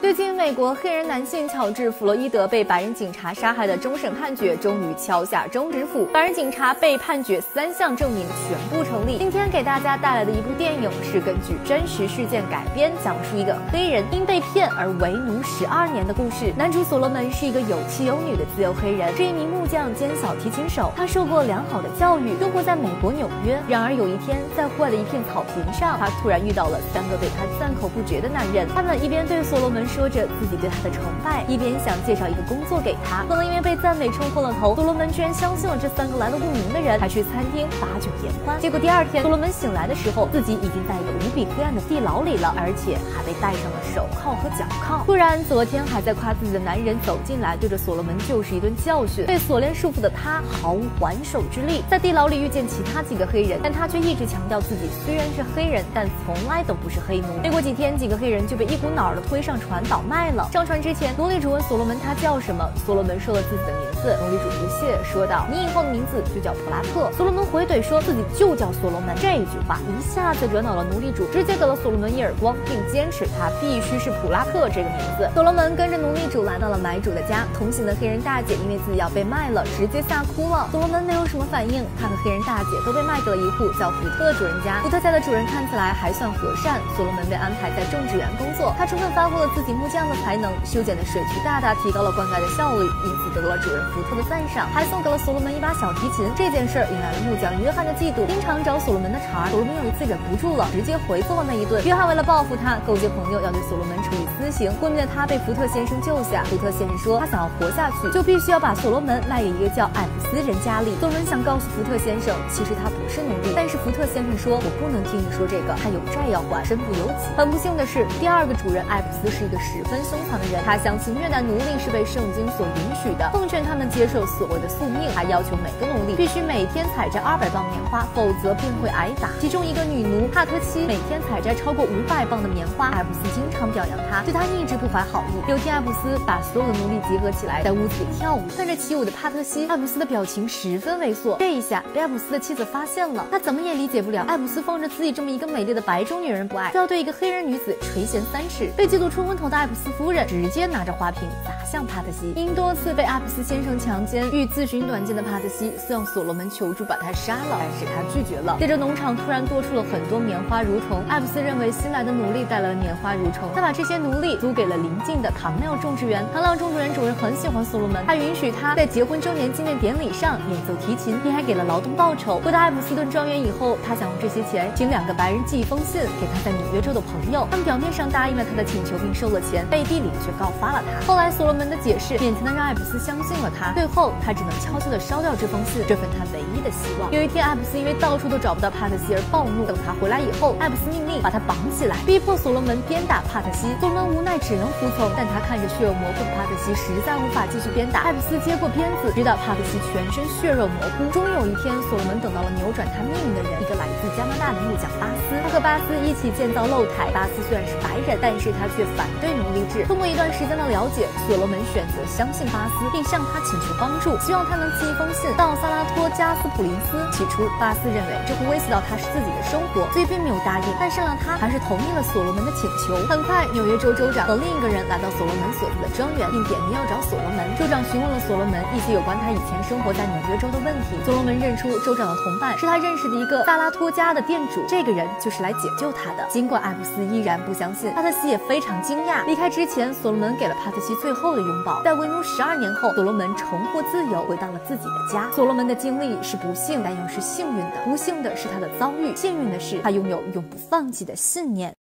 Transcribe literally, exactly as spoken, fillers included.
最近，美国黑人男性乔治·弗洛伊德被白人警察杀害的终审判决终于敲下终止符，白人警察被判决三项证明全部成立。今天给大家带来的一部电影是根据真实事件改编，讲述一个黑人因被骗而为奴十二年的故事。男主所罗门是一个有妻有女的自由黑人，是一名木匠兼小提琴手，他受过良好的教育，生活在美国纽约。然而有一天，在户外的一片草坪上，他突然遇到了三个对他赞口不绝的男人，他们一边对所罗门说着自己对他的崇拜，一边想介绍一个工作给他。可能因为被赞美冲昏了头，所罗门居然相信了这三个来路不明的人，还去餐厅把酒言欢。结果第二天，所罗门醒来的时候，自己已经在一个无比黑暗的地牢里了，而且还被戴上了手铐和脚铐。突然，昨天还在夸自己的男人走进来，对着所罗门就是一顿教训。被锁链束缚的他毫无还手之力，在地牢里遇见其他几个黑人，但他却一直强调自己虽然是黑人，但从来都不是黑奴。没过几天，几个黑人就被一股脑儿的推上船倒卖了。上船之前，奴隶主问所罗门他叫什么，所罗门说了自己的名字。奴隶主不屑说道：“你以后的名字就叫普拉特。”所罗门回怼说自己就叫所罗门。这句话一下子惹恼了奴隶主，直接给了所罗门一耳光，并坚持他必须是普拉特这个名字。所罗门跟着奴隶主来到了买主的家，同行的黑人大姐因为自己要被卖了，直接吓哭了。所罗门没有什么反应，他和黑人大姐都被卖给了一户叫福特的主人家。福特家的主人看起来还算和善，所罗门被安排在种植园工作，他充分发挥了自己木匠的才能，修剪的水渠大大提高了灌溉的效率，因此得到了主人福特的赞赏，还送给了所罗门一把小提琴。这件事引来了木匠约翰的嫉妒，经常找所罗门的茬。所罗门有一次忍不住了，直接回揍了那一顿。约翰为了报复他，勾结朋友要对所罗门处以私刑。昏迷的他被福特先生救下，福特先生说他想要活下去，就必须要把所罗门卖给一个叫艾普斯人家里。所罗门想告诉福特先生，其实他不是奴隶，但是福特先生说，我不能听你说这个，他有债要还，身不由己。很不幸的是，第二个主人艾普斯是一个十分凶残的人，他相信虐待奴隶是被圣经所允许的，奉劝他们接受所谓的宿命，还要求每个奴隶必须每天采摘二百磅棉花，否则便会挨打。其中一个女奴帕特西每天采摘超过五百磅的棉花，艾普斯经常表扬她，对她一直不怀好意。有天，艾普斯把所有的奴隶集合起来，在屋子里跳舞，看着起舞的帕特西，艾普斯的表情十分猥琐。这一下被艾普斯的妻子发现了，她怎么也理解不了艾普斯放着自己这么一个美丽的白种女人不爱，就要对一个黑人女子垂涎三尺。被嫉妒冲昏头的艾普斯夫人直接拿着花瓶砸向帕特西。因多次被艾普斯先生强奸，欲自寻短见的帕特西向所罗门求助把他杀了，但是他拒绝了。接着农场突然多出了很多棉花蠕虫，艾普斯认为新来的奴隶带来了棉花蠕虫，他把这些奴隶租给了邻近的唐庙种植园。唐庙种植园主人很喜欢所罗门，他允许他在结婚周年纪念典礼上演奏提琴，并还给了劳动报酬。回到艾普斯顿庄园以后，他想用这些钱请两个白人寄一封信给他在纽约州的朋友，他们表面上答应了他的请求并收了钱，背地里却告发了他。后来所罗门的解释勉强的让艾普斯相信了他，最后他只能悄悄的烧掉这封信，这份他唯一的希望。有一天，艾普斯因为到处都找不到帕特西而暴怒，等他回来以后，艾普斯命令把他绑起来，逼迫所罗门鞭打帕特西。所罗门无奈只能服从，但他看着血肉模糊的帕特西，实在无法继续鞭打。艾普斯接过鞭子，直到帕特西全身血肉模糊。终于有一天，所罗门等到了扭转他命运的人，一个来自加拿大的木匠巴斯。他和巴斯一起建造露台。巴斯虽然是白人，但是他却反对奴隶制。通过一段时间的了解，所罗门选择相信巴斯，并向他请求帮助，希望他能寄一封信到萨拉托加斯普林斯。起初，巴斯认为这会威胁到他自己的生活，所以并没有答应。但善良他还是同意了所罗门的请求。很快，纽约州州长和另一个人来到所罗门所住的庄园，并点名要找所罗门。州长询问了所罗门一些有关他以前生活在纽约州的问题。所罗门认出州长的同伴是他认识的一个萨拉托家的店主，这个人就是来解救他的。尽管艾普斯依然不相信，帕特西也非常惊讶。离开之前，所罗门给了帕特西最后的拥抱。在为奴十二年后，所罗门重获自由，回到了自己的家。所罗门的经历是不幸，但又是幸运的。不幸的是他的遭遇，幸运的是他拥有永不放弃的信念。